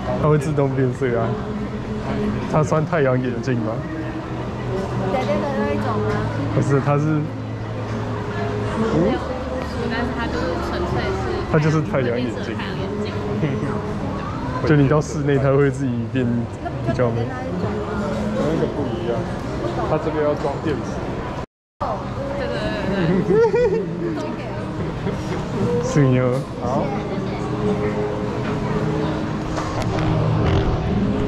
它会自动变色啊。它算太阳眼镜吗？ 姐姐的那一种吗？ 不是，它是， 但是它就是纯粹是， 它就是太阳眼镜。 太阳眼镜。 就你到室内，它会自己变比较美。 那一种吗？ 那个不一样，它这个要装电池。 对。 是哟。好。